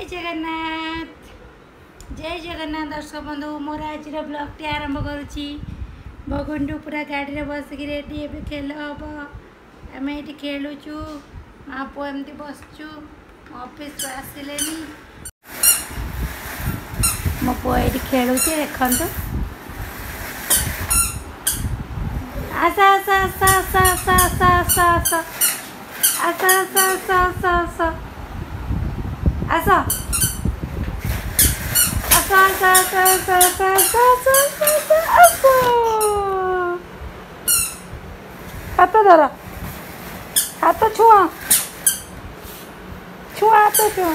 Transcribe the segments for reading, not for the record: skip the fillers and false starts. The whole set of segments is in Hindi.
जगन्नाथ दर्शक बंधु मोर आज ब्लॉग टी आरंभ करुच्ची बगुंडू पूरा गाड़ी में बसिक रेडी ए खेल हम आम ये खेलुचु माँ पुआ एमती बसचु ऑफिस आसिले मो पुआ ये खेलुचे देखु आस आस आस आस आस आस आस आस आस आस आस आस आस आस हाथ धर हाथ छुआ छुआ हाथ छुआ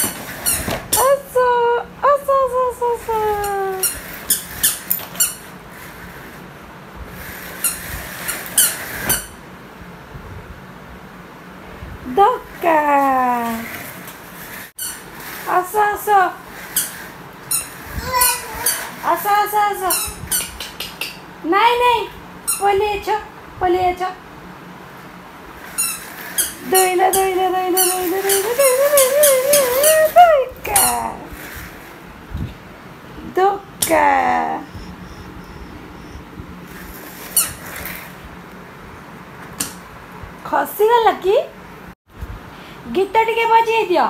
धक्का नहीं पलिए धोइला धक्का खसीगला कि गीत टिके बजे दियो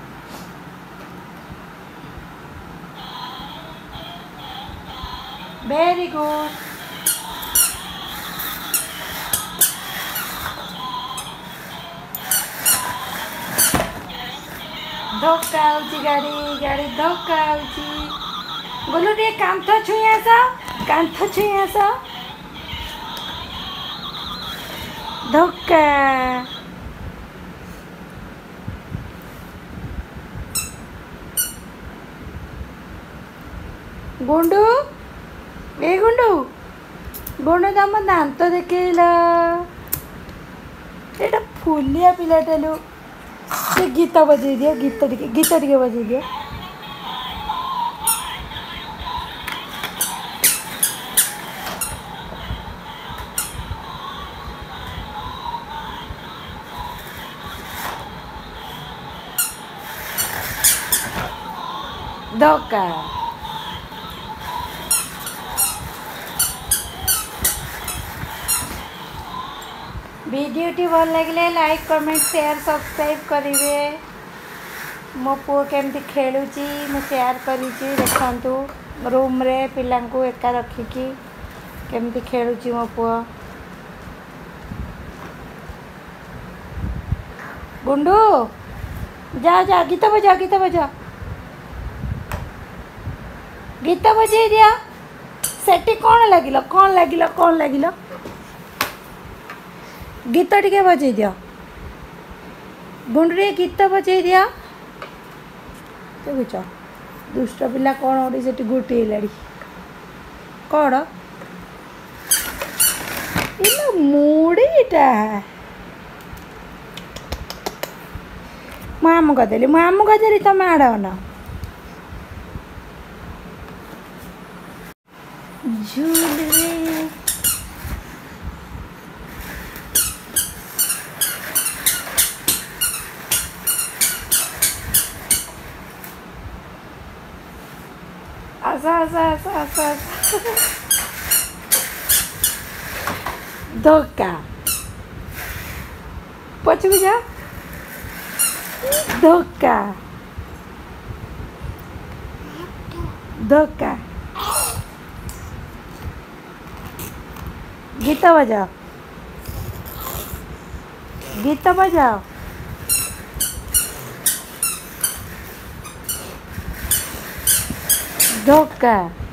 वेरी गुड धक्का आउची गाड़ी धक्का आउची बोलो टे कांथ छुई आस धक्का गुंडू ए गुंडू तुम दांत देखला एटा फुलिया पिलाटेलु गीत बजे दियो गीत टिके बजे दियो धक्का वीडियो टी भल लगे लाइक कमेंट शेयर सब्सक्राइब करेंगे मो पुओ केमती खेलुची मु शेयर करी देखु रूम रे पिला को एका रखिकी केमती खेलुची मो पुओ गुंडू जा गीत बजा गीत बजे दिया सेठी कौन लगिल गीत टिके बजे दियो गुंडे गीत बजे दिया देखुच दुष्ट पिला कौन गोटे से गोटे लाड़ी कौन मुड़ीटा मुझे आम गदेली तुम आड़न झूल रे धक्का पछू जा धक्का गीत बजाओ धक्का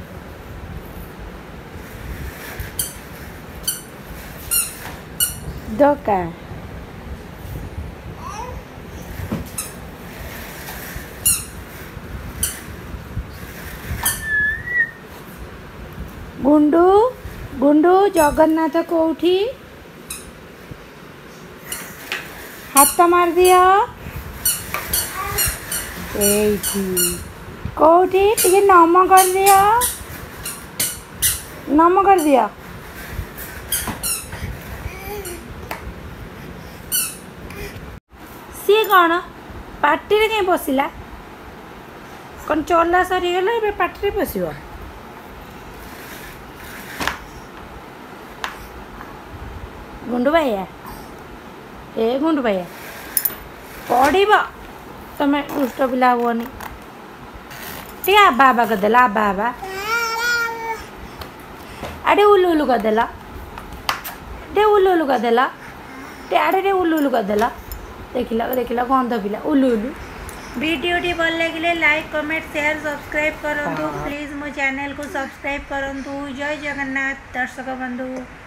गुंडू जगन्नाथ कोठी हाथ मार दिया कोठी टिके नम कर दिया सी कौन पार्टी रे कहीं बसिला कौन चला सरीगला ए पाटे पशि गुंडू भाइया ए गुंडू भाइया पढ़ तुम दुष्ट पिला हुआ टे आबा आबा करदेला आबा आबा आड़े उल्लू उल्लू करदेला टे उल्लू उल्लू करदेला टे आड़े टे उल्लू उल्लू करदेला देखिला देखिला गंध पिला उल्लू उल्लू वीडियोटी भल लगे लाइक कमेंट शेयर सब्सक्राइब करूँ प्लीज मो चैनल को सब्सक्राइब करूँ जय जगन्नाथ दर्शक बंधु।